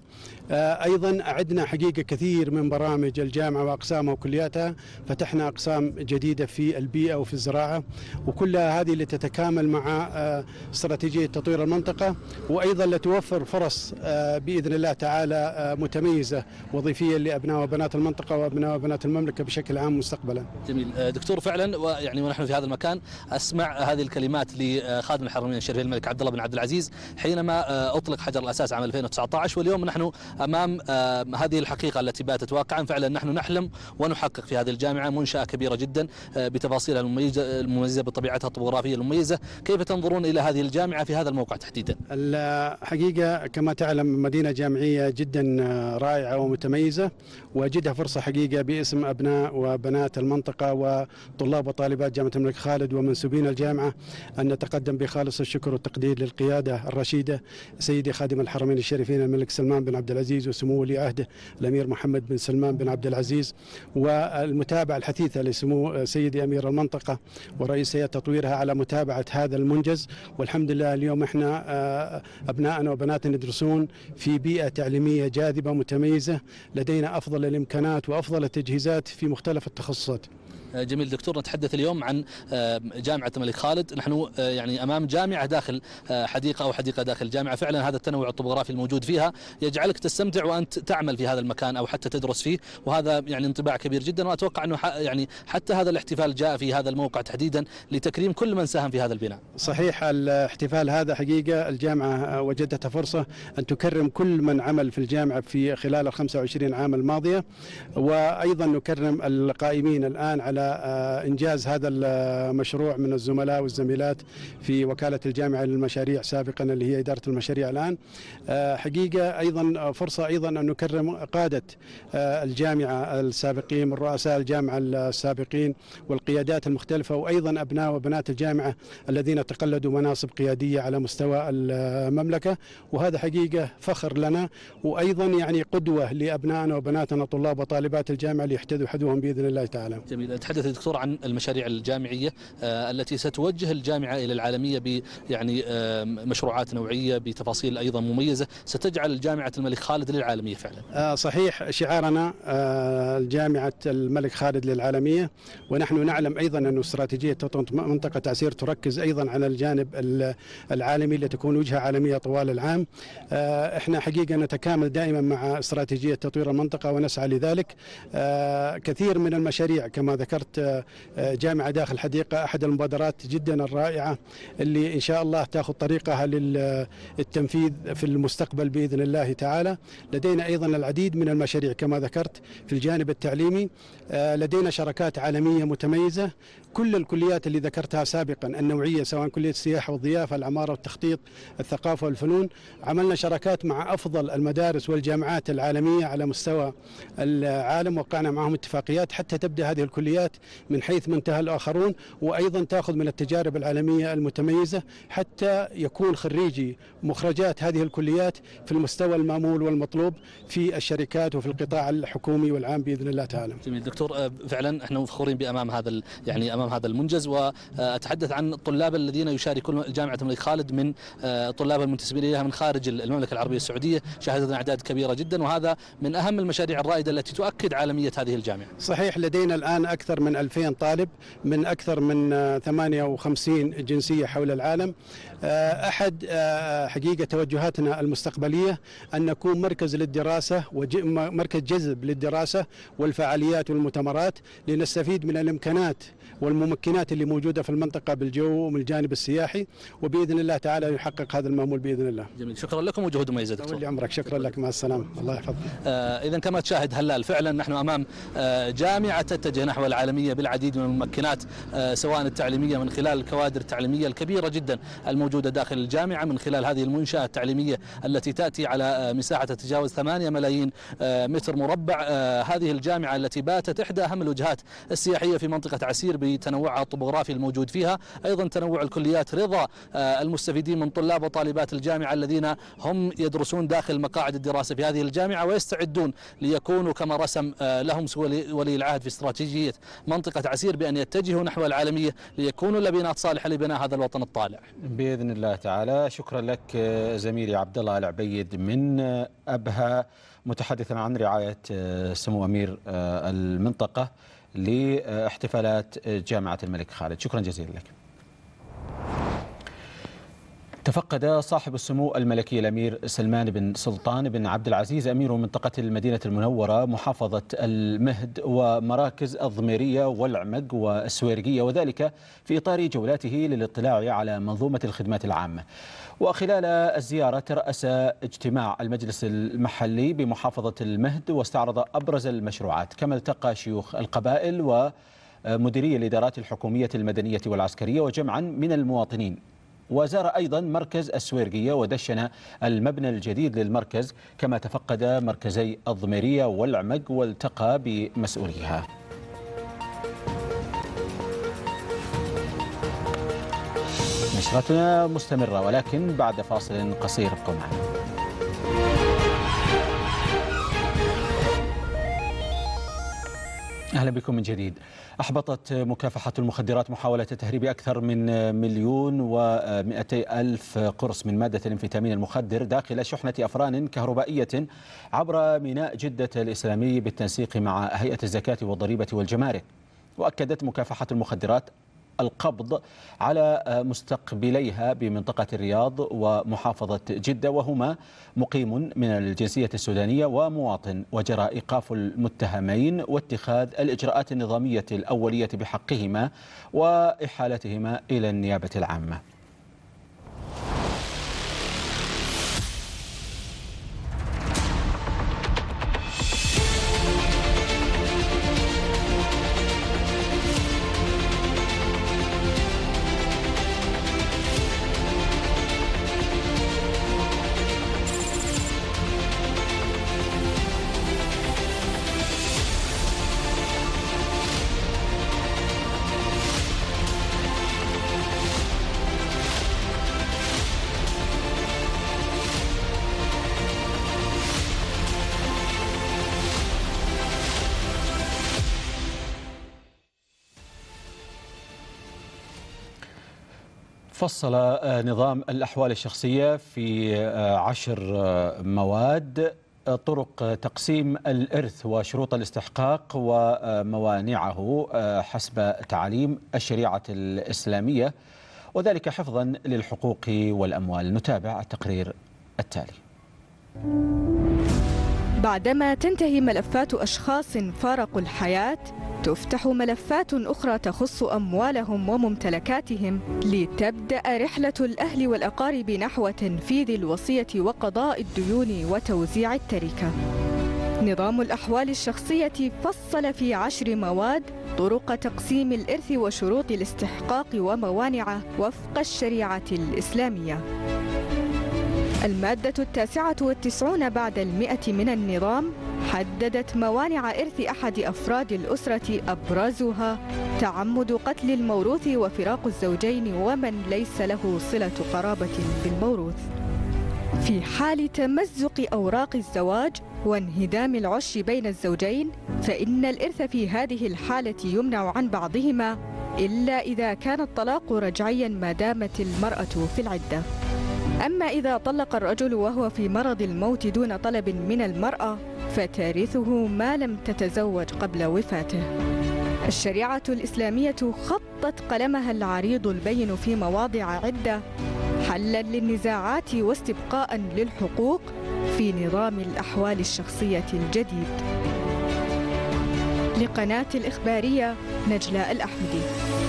أيضا أعدنا حقيقة كثير من برامج الجامعة وأقسامها وكلياتها، فتحنا أقسام جديدة في البيئة وفي الزراعة، وكلها هذه اللي تتكامل مع استراتيجية تطوير المنطقة، وأيضا لتوفر فرص بإذن الله تعالى متميزة وظيفية لأبناء وبنات المنطقة وأبناء وبنات المملكة بشكل عام مستقبلا.
جميل دكتور، فعلا ويعني ونحن في هذا المكان أسمع هذه الكلمات لخادم الحرمين الشريفين الملك عبد الله بن عبد العزيز حينما أطلق حجر الأساس عام ألفين وتسعة عشر، واليوم نحن أمام هذه الحقيقة التي باتت واقعا. فعلا نحن نحلم ونحقق في هذه الجامعة منشأة كبيرة جدا بتفاصيلها المميزة المميزة بطبيعتها الطبوغرافية المميزة. كيف تنظرون إلى هذه الجامعة في هذا الموقع تحديدا؟
الحقيقة كما تعلم مدينة جامعية جدا رائعة ومتميزة، وجدها فرصة حقيقة باسم أبناء وبنات المنطقة وطلاب وطالبات جامعة الملك خالد ومنسوبين الجامعة أن نتقدم بخالص الشكر والتقدير للقيادة الرشيدة سيدي خادم الحرمين الشريفين الملك سلمان بن عبد العزيز وسمو ولي عهده الأمير محمد بن سلمان بن عبد العزيز، والمتابعة الحثيثة لسمو سيدي أمير المنطقة ورئيس هيئة تطويرها على متابعة هذا المنجز. والحمد لله اليوم احنا أبنائنا وبناتنا يدرسون في بيئة تعليمية جاذبة متميزة، لدينا أفضل الإمكانات وأفضل التجهيزات في مختلف التخصصات.
جميل دكتور، نتحدث اليوم عن جامعة الملك خالد. نحن يعني أمام جامعة داخل حديقة أو حديقة داخل الجامعة. فعلا هذا التنوع الطبوغرافي الموجود فيها يجعلك تستمتع وأنت تعمل في هذا المكان أو حتى تدرس فيه، وهذا يعني انطباع كبير جدا. وأتوقع أنه يعني حتى هذا الاحتفال جاء في هذا الموقع تحديدا لتكريم كل من ساهم في هذا البناء.
صحيح، الاحتفال هذا حقيقة الجامعة وجدتها فرصة أن تكرم كل من عمل في الجامعة في خلال الخمسة وعشرين عام الماضية، وأيضا نكرم القائمين الآن على إنجاز هذا المشروع من الزملاء والزميلات في وكالة الجامعة للمشاريع سابقا اللي هي إدارة المشاريع الآن. حقيقة أيضا فرصة أيضا أن نكرم قادة الجامعة السابقين من رؤساء الجامعة السابقين والقيادات المختلفة، وأيضا أبناء وبنات الجامعة الذين تقلدوا مناصب قيادية على مستوى المملكة، وهذا حقيقة فخر لنا، وأيضا يعني قدوة لأبنائنا وبناتنا طلاب وطالبات الجامعة ليحتذوا حذوهم بإذن الله تعالى.
جميل. تحدث دكتور عن المشاريع الجامعية آه التي ستوجه الجامعة إلى العالمية ب يعني آه مشروعات نوعية بتفاصيل أيضا مميزة ستجعل جامعة الملك خالد للعالمية فعلا.
آه صحيح، شعارنا آه الجامعة الملك خالد للعالمية، ونحن نعلم أيضا أن استراتيجية منطقة تعسير تركز أيضا على الجانب العالمي لتكون وجهة عالمية طوال العام. آه احنا حقيقة نتكامل دائما مع استراتيجية تطوير المنطقة ونسعى لذلك. آه كثير من المشاريع كما ذكرت جامعة داخل حديقة أحد المبادرات جدا الرائعة اللي إن شاء الله تأخذ طريقها للتنفيذ في المستقبل بإذن الله تعالى. لدينا أيضا العديد من المشاريع كما ذكرت في الجانب التعليمي، لدينا شراكات عالمية متميزة. كل الكليات اللي ذكرتها سابقا النوعية سواء كلية السياحة والضيافة العمارة والتخطيط الثقافة والفنون، عملنا شراكات مع أفضل المدارس والجامعات العالمية على مستوى العالم، وقعنا معهم اتفاقيات حتى تبدأ هذه الكليات من حيث ما انتهى الآخرون، وأيضا تأخذ من التجارب العالمية المتميزة حتى يكون خريجي مخرجات هذه الكليات في المستوى المامول والمطلوب في الشركات وفي القطاع الحكومي والعام بإذن الله تعالى.
جميل دكتور، فعلا احنا فخورين بأمام هذا يعني أمام هذا المنجز، وأتحدث عن الطلاب الذين يشاركون جامعة الملك خالد من طلاب المنتسبين إليها من خارج المملكة العربية السعودية. شاهدنا أعداد كبيرة جدا، وهذا من أهم المشاريع الرائدة التي تؤكد عالمية هذه الجامعة.
صحيح، لدينا الآن أكثر من ألفين طالب من أكثر من ثمانية وخمسين جنسية حول العالم. أحد حقيقة توجهاتنا المستقبلية أن نكون مركز للدراسة ومركز جذب للدراسة والفعاليات والمؤتمرات لنستفيد من الإمكانات والممكنات اللي موجودة في المنطقة بالجو ومن الجانب السياحي، وبإذن الله تعالى يحقق هذا المأمول بإذن الله.
جميل، شكرا لكم وجهود مميزة دكتور.
طول عمرك، شكرا لك، مع السلامة، الله يحفظك.
آه إذا كما تشاهد هلال فعلا نحن أمام آه جامعة تتجه نحو العالمية بالعديد من الممكنات آه سواء التعليمية من خلال الكوادر التعليمية الكبيرة جدا الموجودة الموجودة داخل الجامعة من خلال هذه المنشأة التعليمية التي تأتي على مساحة تتجاوز ثمانية ملايين متر مربع. هذه الجامعة التي باتت إحدى أهم الوجهات السياحية في منطقة عسير بتنوعها الطبوغرافي الموجود فيها، أيضا تنوع الكليات، رضا المستفيدين من طلاب وطالبات الجامعة الذين هم يدرسون داخل مقاعد الدراسة في هذه الجامعة ويستعدون ليكونوا كما رسم لهم ولي العهد في استراتيجية منطقة عسير بأن يتجهوا نحو العالمية ليكونوا لبنات صالحة لبناء هذا الوطن الطالع
بإذن الله تعالى. شكرا لك زميلي عبد الله العبيد من أبها، متحدثا عن رعاية سمو أمير المنطقة لاحتفالات جامعة الملك خالد. شكرا جزيلا لك. تفقد صاحب السمو الملكي الأمير سلمان بن سلطان بن عبد العزيز أمير منطقة المدينة المنورة محافظة المهد ومراكز الضميرية والعمق والسويرقية، وذلك في إطار جولاته للاطلاع على منظومة الخدمات العامة. وخلال الزيارة ترأس اجتماع المجلس المحلي بمحافظة المهد واستعرض أبرز المشروعات، كما التقى شيوخ القبائل ومديري الإدارات الحكومية المدنية والعسكرية وجمعا من المواطنين. وزار أيضا مركز السويرقية ودشن المبنى الجديد للمركز، كما تفقد مركزي الضميرية والعمق والتقى بمسؤوليها. نشرتنا مستمرة ولكن بعد فاصل قصير، ابقوا معنا. أهلا بكم من جديد. أحبطت مكافحة المخدرات محاولة تهريب أكثر من مليون ومئتي ألف قرص من مادة الأمفيتامين المخدر داخل شحنة أفران كهربائية عبر ميناء جدة الإسلامي بالتنسيق مع هيئة الزكاة والضريبة والجمارك. وأكدت مكافحة المخدرات القبض على مستقبليها بمنطقة الرياض ومحافظة جدة، وهما مقيم من الجنسية السودانية ومواطن، وجرى إيقاف المتهمين واتخاذ الإجراءات النظامية الأولية بحقهما وإحالتهما إلى النيابة العامة. فصل نظام الأحوال الشخصية في عشر مواد طرق تقسيم الإرث وشروط الاستحقاق وموانعه حسب تعاليم الشريعة الإسلامية، وذلك حفظا للحقوق والأموال. نتابع التقرير التالي.
بعدما تنتهي ملفات أشخاص فارقوا الحياة، تفتح ملفات أخرى تخص أموالهم وممتلكاتهم لتبدأ رحلة الأهل والأقارب نحو تنفيذ الوصية وقضاء الديون وتوزيع التركة. نظام الأحوال الشخصية فصل في عشر مواد طرق تقسيم الإرث وشروط الاستحقاق وموانعه وفق الشريعة الإسلامية. المادة التاسعة والتسعون بعد المئة من النظام حددت موانع إرث أحد أفراد الأسرة، أبرزها تعمد قتل الموروث وفراق الزوجين ومن ليس له صلة قرابة بالموروث. في حال تمزق أوراق الزواج وانهدام العش بين الزوجين، فإن الإرث في هذه الحالة يمنع عن بعضهما إلا إذا كان الطلاق رجعيا ما دامت المرأة في العدة. أما إذا طلق الرجل وهو في مرض الموت دون طلب من المرأة، فترثه ما لم تتزوج قبل وفاته. الشريعة الإسلامية خطت قلمها العريض البين في مواضع عدة حلا للنزاعات واستبقاء للحقوق في نظام الأحوال الشخصية الجديد. لقناة الإخبارية نجلاء الأحمدي.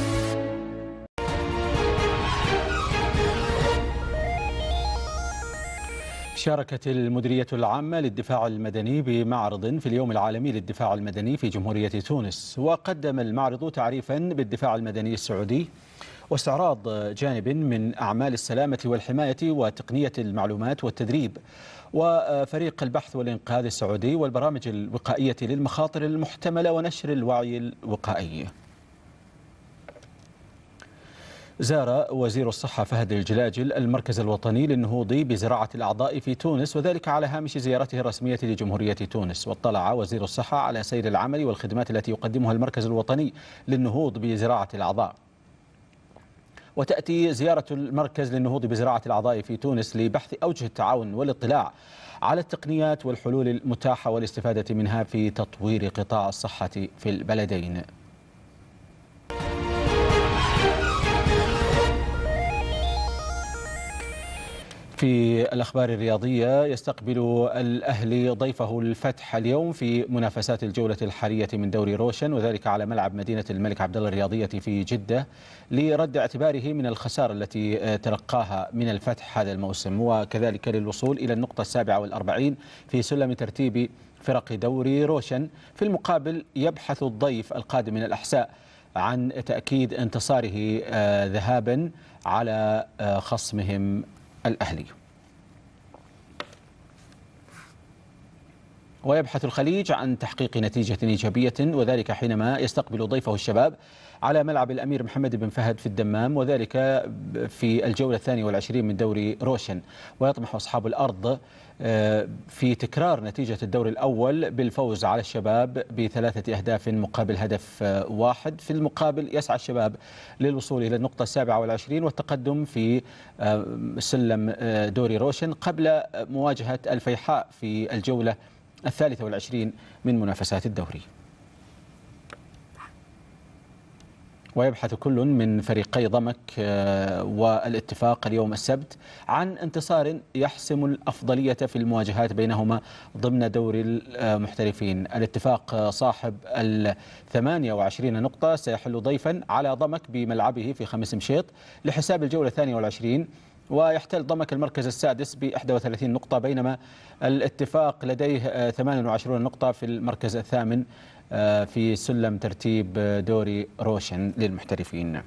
شاركت المديرية العامة للدفاع المدني بمعرض في اليوم العالمي للدفاع المدني في جمهورية تونس، وقدم المعرض تعريفا بالدفاع المدني السعودي واستعراض جانب من أعمال السلامة والحماية وتقنية المعلومات والتدريب وفريق البحث والإنقاذ السعودي والبرامج الوقائية للمخاطر المحتملة ونشر الوعي الوقائي. زار وزير الصحة فهد الجلاجل المركز الوطني للنهوض بزراعة الأعضاء في تونس، وذلك على هامش زيارته الرسمية لجمهورية تونس. واطلع وزير الصحة على سير العمل والخدمات التي يقدمها المركز الوطني للنهوض بزراعة الأعضاء. وتأتي زيارة المركز للنهوض بزراعة الأعضاء في تونس لبحث أوجه التعاون والاطلاع على التقنيات والحلول المتاحة والاستفادة منها في تطوير قطاع الصحة في البلدين. في الأخبار الرياضية، يستقبل الأهلي ضيفه الفتح اليوم في منافسات الجولة الحالية من دوري روشن، وذلك على ملعب مدينة الملك عبدالله الرياضية في جدة لرد اعتباره من الخسارة التي تلقاها من الفتح هذا الموسم، وكذلك للوصول إلى النقطة السابعة والأربعين في سلم ترتيب فرق دوري روشن. في المقابل يبحث الضيف القادم من الأحساء عن تأكيد انتصاره ذهابا على خصمهم الأهلي. ويبحث الخليج عن تحقيق نتيجة إيجابية، وذلك حينما يستقبل ضيفه الشباب على ملعب الأمير محمد بن فهد في الدمام، وذلك في الجولة الثانية والعشرين من دوري روشن. ويطمح أصحاب الأرض في تكرار نتيجة الدور الأول بالفوز على الشباب بثلاثة أهداف مقابل هدف واحد. في المقابل يسعى الشباب للوصول إلى النقطة السابعة والعشرين والتقدم في سلم دوري روشن قبل مواجهة الفيحاء في الجولة الثالثة والعشرين من منافسات الدوري. ويبحث كل من فريقي ضمك والاتفاق اليوم السبت عن انتصار يحسم الأفضلية في المواجهات بينهما ضمن دوري المحترفين. الاتفاق صاحب الثمانية وعشرين نقطة سيحل ضيفا على ضمك بملعبه في خمس مشيط لحساب الجولة الثانية والعشرين، ويحتل ضمك المركز السادس ب إحدى وثلاثين نقطة، بينما الاتفاق لديه ثمانية وعشرين نقطة في المركز الثامن في سلم ترتيب دوري روشن للمحترفين.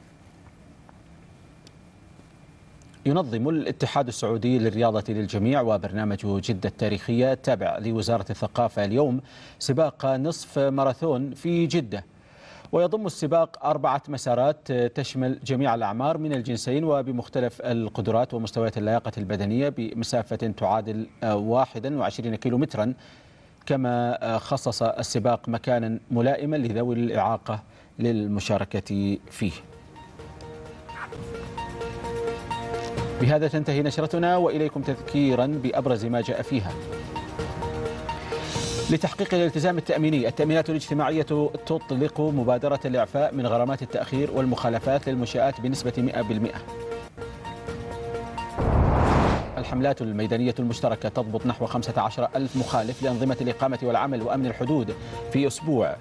ينظم الاتحاد السعودي للرياضة للجميع وبرنامج جدة التاريخية التابع لوزارة الثقافة اليوم سباق نصف ماراثون في جدة، ويضم السباق أربعة مسارات تشمل جميع الأعمار من الجنسين وبمختلف القدرات ومستويات اللياقة البدنية بمسافة تعادل واحد وعشرين كيلومترا، كما خصص السباق مكانا ملائما لذوي الإعاقة للمشاركة فيه. بهذا تنتهي نشرتنا، وإليكم تذكيرا بأبرز ما جاء فيها. لتحقيق الالتزام التأميني، التأمينات الاجتماعية تطلق مبادرة الإعفاء من غرامات التأخير والمخالفات للمنشآت بنسبة مئة بالمئة. الحملات الميدانية المشتركة تضبط نحو خمسة عشر ألف مخالف لأنظمة الإقامة والعمل وأمن الحدود في أسبوع.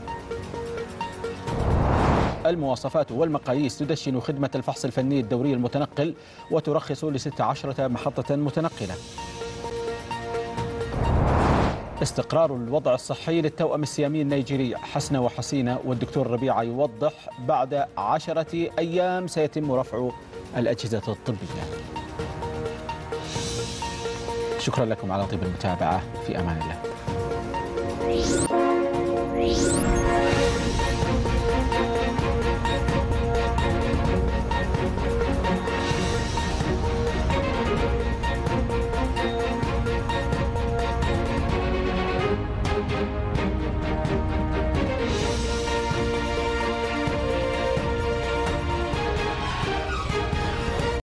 المواصفات والمقاييس تدشن خدمة الفحص الفني الدوري المتنقل وترخص لستة عشرة محطة متنقلة. استقرار الوضع الصحي للتوأم السيامي النيجيري حسنة وحسينة، والدكتور ربيعة يوضح بعد عشرة أيام سيتم رفع الأجهزة الطبية. شكرا لكم على طيب المتابعة، في أمان الله.